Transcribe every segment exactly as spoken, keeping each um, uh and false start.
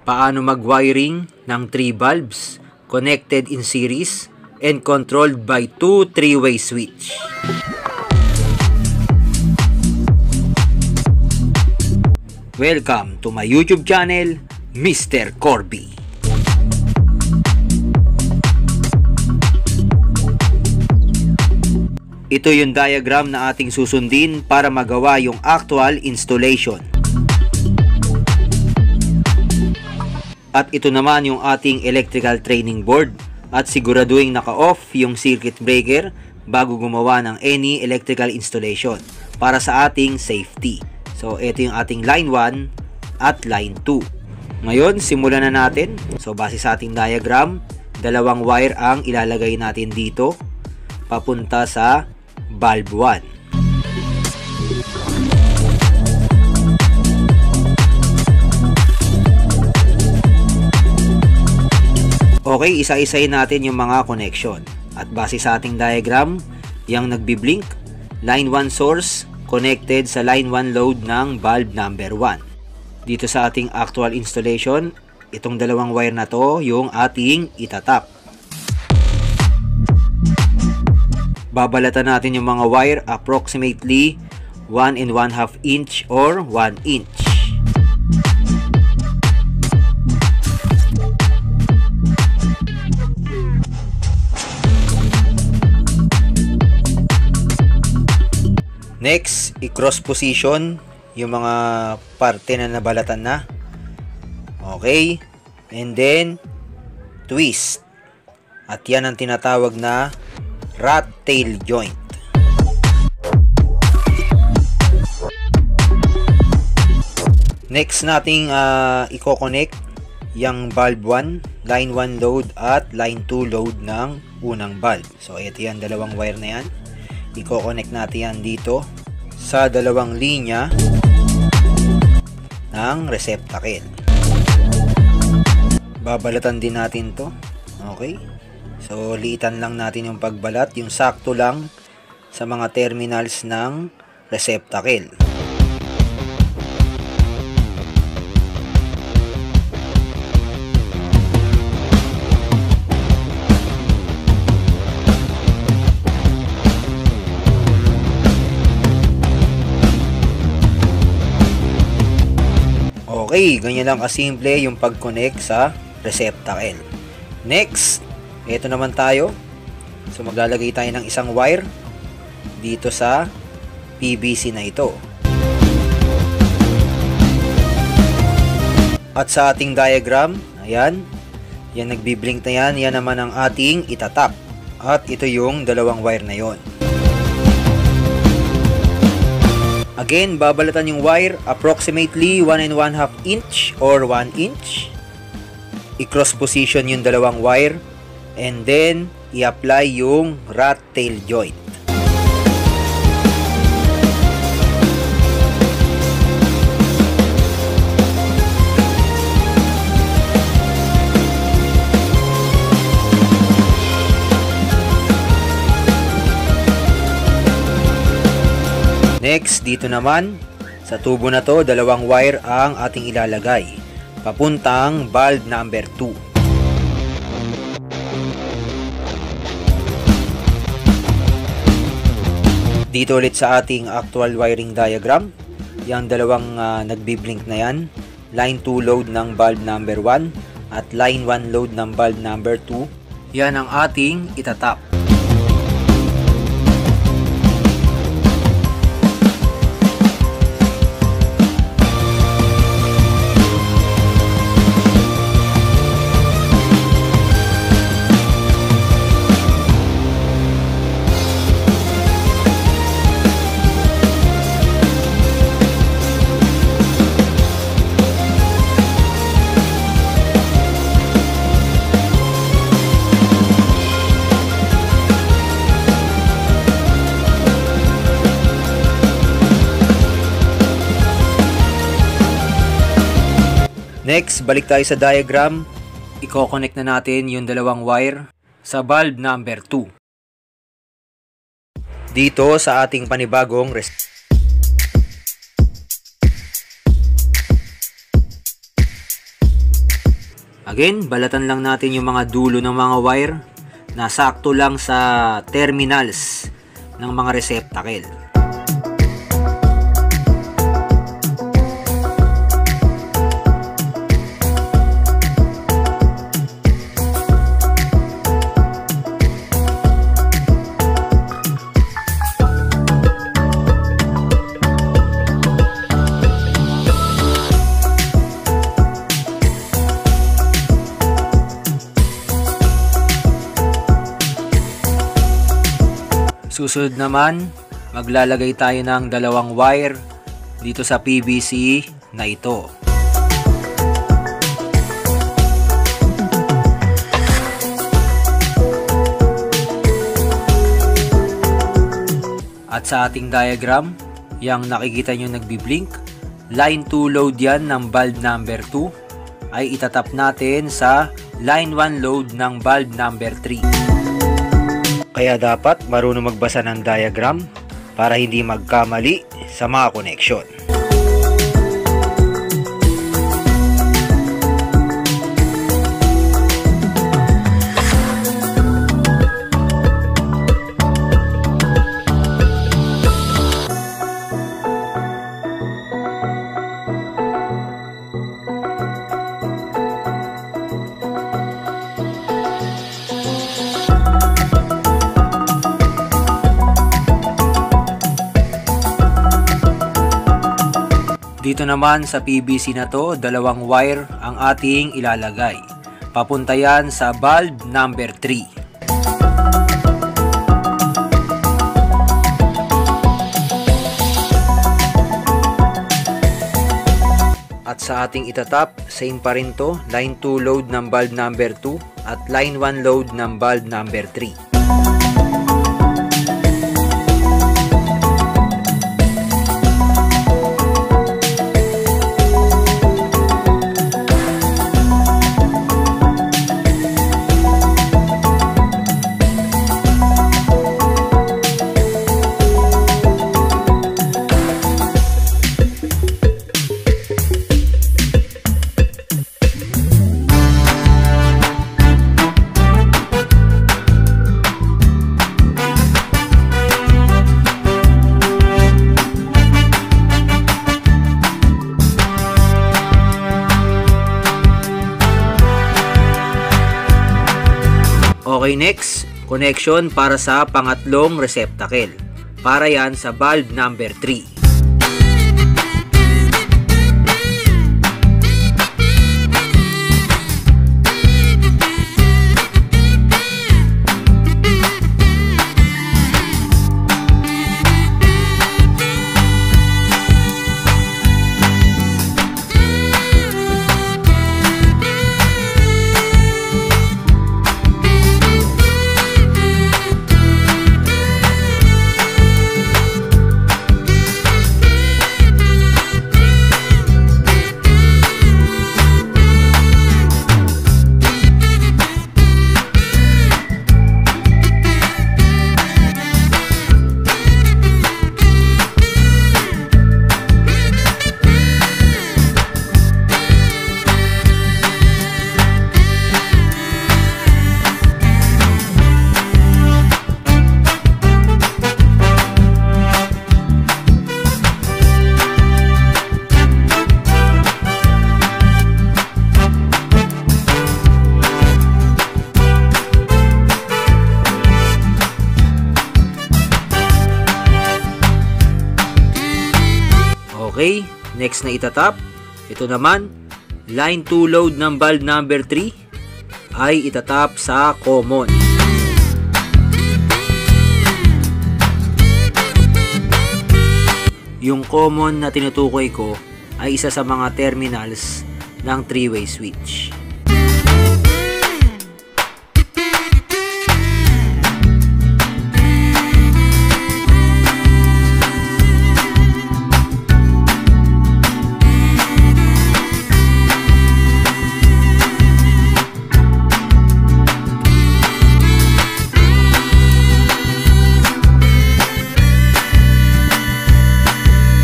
Paano mag-wiring ng three bulbs connected in series and controlled by two three-way switch. Welcome to my YouTube channel, Mister Corby. Ito yung diagram na ating susundin para magawa yung actual installation. At ito naman yung ating electrical training board at siguraduhin naka-off yung circuit breaker bago gumawa ng any electrical installation para sa ating safety. So ito yung ating line one at line two. Ngayon simulan na natin. So base sa ating diagram, dalawang wire ang ilalagay natin dito papunta sa bulb one. Okay, isa-isayin natin yung mga connection. At base sa ating diagram, yung nagbi-blink, line one source connected sa line one load ng bulb number one. Dito sa ating actual installation, itong dalawang wire na to yung ating itatap. Babalatan natin yung mga wire approximately one and one half inch or one inch. Next, i-cross position yung mga parte na nabalatan na. Okay. And then, twist. At yan ang tinatawag na rat tail joint. Next nating uh, i-connect yung bulb one, line one load at line two load ng unang bulb. So, ito yan, dalawang wire na yan. I-connect natin yan dito sa dalawang linya ng receptacle. Babalatan din natin to. Okay. So, liitan lang natin yung pagbalat. Yung sakto lang sa mga terminals ng receptacle. Okay, ganyan lang kasimple yung pag-connect sa receptacle. Next, ito naman tayo. So maglalagay tayo ng isang wire dito sa P V C na ito. At sa ating diagram, ayan, yan nagbi-blink na yan, yan naman ang ating itatap. At ito yung dalawang wire na yon. Again, babalatan yung wire approximately one and one half inch or one inch. I-cross position yung dalawang wire and then i-apply yung rat tail joint. Next, dito naman, sa tubo na to, dalawang wire ang ating ilalagay. Papuntang bulb number two. Dito ulit sa ating actual wiring diagram, yung dalawang uh, nagbi-blink na yan. Line two load ng bulb number one at line one load ng bulb number two. Yan ang ating itatap. Next, balik tayo sa diagram. I-connect na natin yung dalawang wire sa bulb number two. Dito sa ating panibagong res Again, balatan lang natin yung mga dulo ng mga wire na sakto lang sa terminals ng mga receptacle. Susunod naman, maglalagay tayo ng dalawang wire dito sa P V C na ito. At sa ating diagram, yung nakikita nyo nagbi-blink, line two load yan ng bulb number two ay itatap natin sa line one load ng bulb number three. Kaya dapat marunong magbasa ng diagram para hindi magkamali sa mga connection. Dito naman sa P V C na to, dalawang wire ang ating ilalagay. Papunta yan sa bulb number three. At sa ating itatap, same pa rin to, line two load ng bulb number two at line one load ng bulb number three. Okay, next, connection para sa pangatlong receptacle. Para yan sa bulb number three. Okay, next na itatap, ito naman, line two load ng bulb number three ay itatap sa common. Yung common na tinutukoy ko ay isa sa mga terminals ng three-way switch.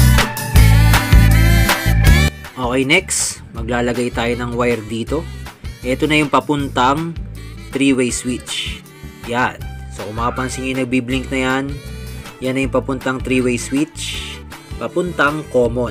Okay, next, maglalagay tayo ng wire dito ito na yung papuntang three-way switch. Yan. So kung makapansin nyo yung nagbiblink na yan, yan na yung papuntang three-way switch, papuntang common.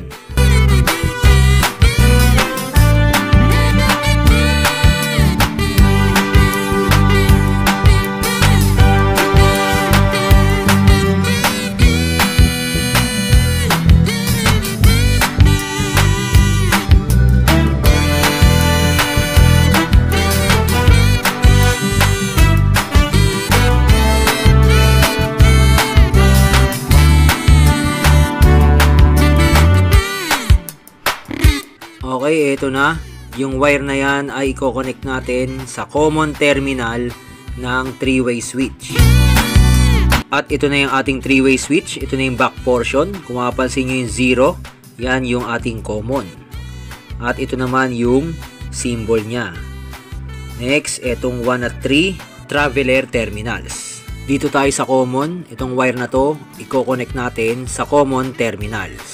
Okay, ito na. Yung wire na yan ay i-connect natin sa common terminal ng three-way switch. At ito na yung ating three-way switch. Ito na yung back portion. Kung mapapansin nyo yung zero, yan yung ating common. At ito naman yung symbol niya. Next, itong one at three traveler terminals. Dito tayo sa common. Itong wire na to, i-connect natin sa common terminals.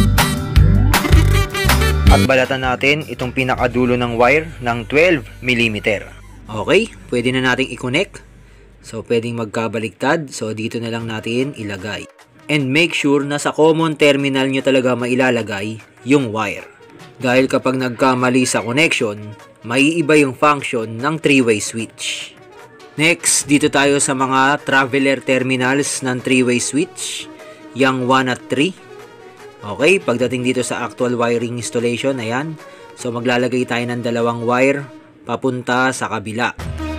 At balatan natin itong pinakadulo ng wire ng twelve millimeter. Okay, pwede na nating i-connect. So, pwedeng magkabaligtad. So, dito na lang natin ilagay. And make sure na sa common terminal nyo talaga mailalagay yung wire. Dahil kapag nagkamali sa connection, maiiba yung function ng three-way switch. Next, dito tayo sa mga traveler terminals ng three-way switch. Yang one at three. Okay, pagdating dito sa actual wiring installation, ayan. So, maglalagay tayo ng dalawang wire papunta sa kabila.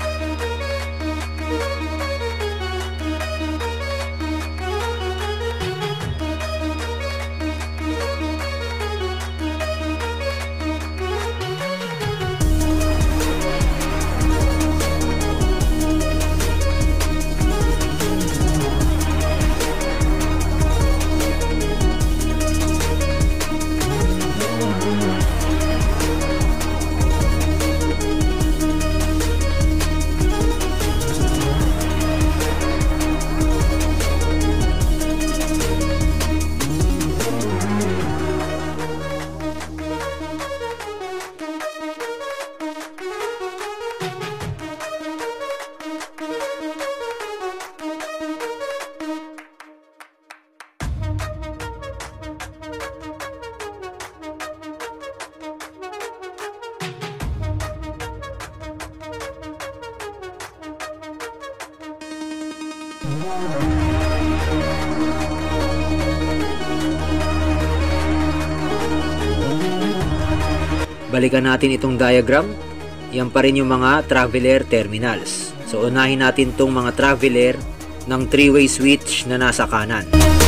Balikan natin itong diagram. Yan pa rin yung mga traveler terminals. So, unahin natin itong mga traveler ng three-way switch na nasa kanan.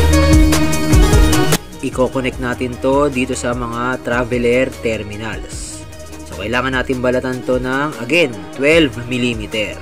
I-connect natin to dito sa mga traveler terminals. So, kailangan natin balatan to ng, again, twelve millimeter.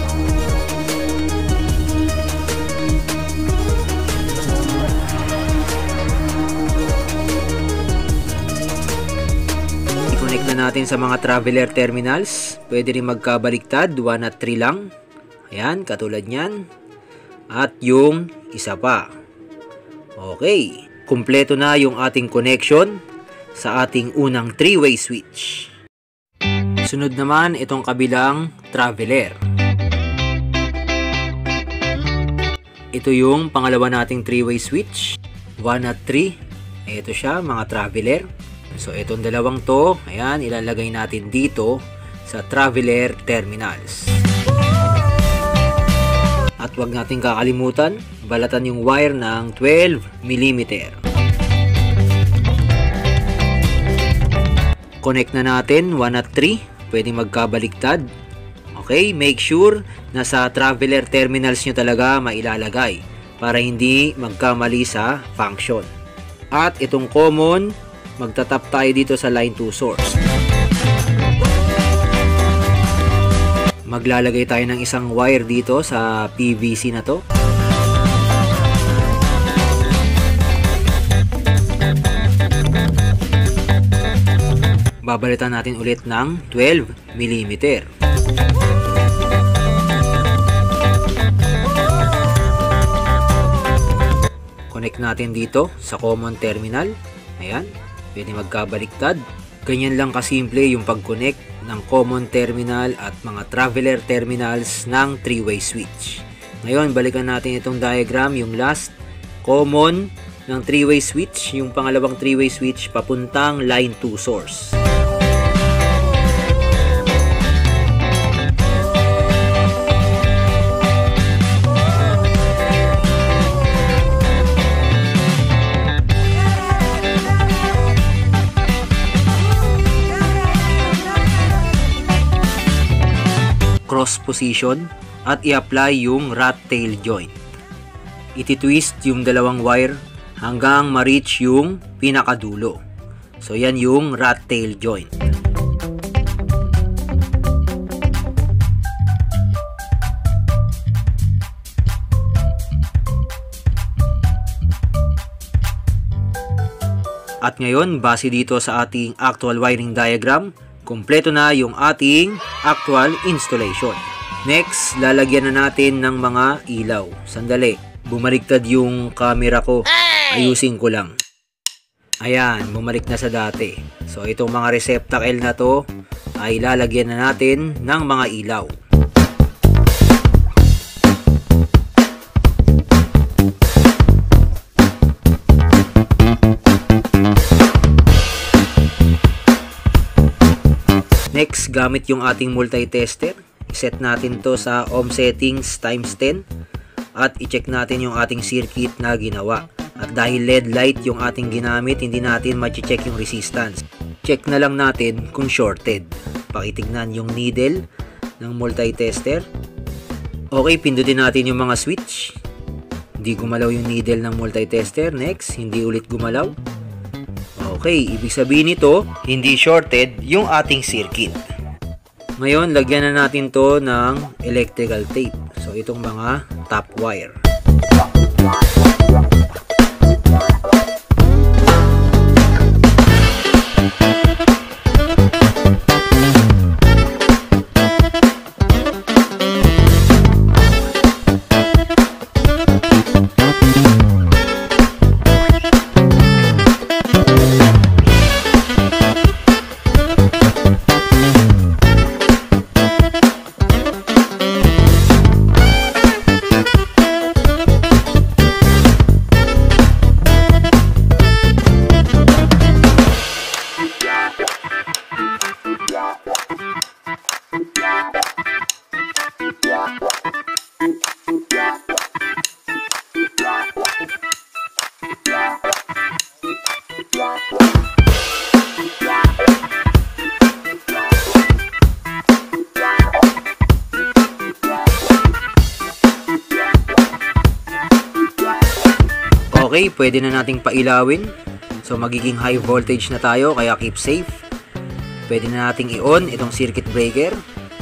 I-connect na natin sa mga traveler terminals. Pwede rin magkabaliktad, one at three lang. Ayan, katulad nyan. At yung isa pa. Okay. Kumpleto na yung ating connection sa ating unang three-way switch. Sunod naman itong kabilang traveler. Ito yung pangalawa nating three-way switch. one at three. Ito siya, mga traveler. So itong dalawang to, ayan, ilalagay natin dito sa traveler terminals. At wag natin kakalimutan, balatan yung wire ng twelve millimeter. Connect na natin one at three. Pwede magkabaliktad. Okay, make sure na sa traveler terminals nyo talaga mailalagay para hindi magkamali sa function. At itong common, magtatap tayo dito sa line to source. Maglalagay tayo ng isang wire dito sa P V C na to. Babalitan natin ulit ng twelve millimeter. Connect natin dito sa common terminal. Ayan, pwede magkabaliktad. Ganyan lang kasimple yung pag-connect ng common terminal at mga traveler terminals ng three-way switch. Ngayon, balikan natin itong diagram, yung last, common ng three-way switch, yung pangalawang three-way switch papuntang line two source. Cross position at i-apply yung rat tail joint. Iti-twist yung dalawang wire hanggang ma-reach yung pinakadulo. So yan yung rat tail joint. At ngayon, base dito sa ating actual wiring diagram, kumpleto na yung ating actual installation. Next, lalagyan na natin ng mga ilaw. Sandali, bumaliktad yung camera ko. Ayusin ko lang. Ayan, bumalik na sa dati. So, itong mga receptacle na to ay lalagyan na natin ng mga ilaw. Next, gamit yung ating multi-tester, set natin to sa ohm settings times ten at i-check natin yung ating circuit na ginawa. At dahil L E D light yung ating ginamit, hindi natin ma-check yung resistance. Check na lang natin kung shorted. Pakitignan yung needle ng multi-tester. Okay, pindutin natin yung mga switch. Hindi gumalaw yung needle ng multi-tester. Next, hindi ulit gumalaw. Okay, ibig sabihin nito, hindi shorted yung ating circuit. Ngayon, lagyan na natin to ng electrical tape. So, itong mga top wire. Okay, pwede na nating pailawin. So magiging high voltage na tayo, kaya keep safe. Pwede na nating i-on itong circuit breaker.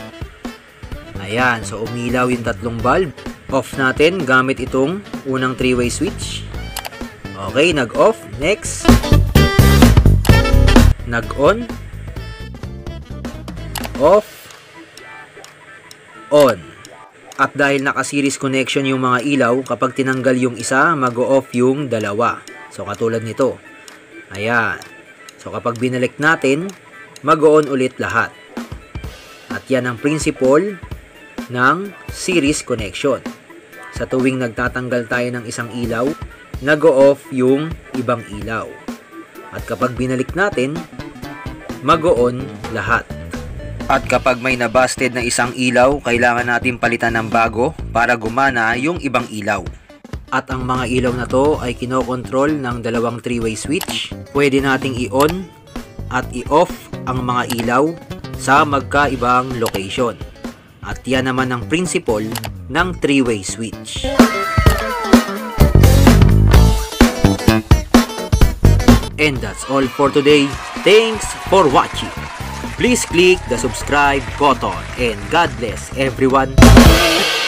Ayan, so umilaw yung tatlong bulb. Off natin gamit itong unang three-way switch. Okay, nag-off. Next, nag-on, off, on. At dahil naka-series connection yung mga ilaw, kapag tinanggal yung isa, mag-off yung dalawa. So, katulad nito. Ayan. So, kapag binalik natin, mag-on ulit lahat. At yan ang principle ng series connection. Sa tuwing nagtatanggal tayo ng isang ilaw, nag-off yung ibang ilaw. At kapag binalik natin, mag-on lahat. At kapag may nabusted na isang ilaw, kailangan natin palitan ng bago para gumana yung ibang ilaw. At ang mga ilaw na to ay kinokontrol ng dalawang three-way switch. Pwede nating i-on at i-off ang mga ilaw sa magkaibang location. At yan naman ang principle ng three-way switch. And that's all for today. Thanks for watching. Please click the subscribe button and God bless everyone.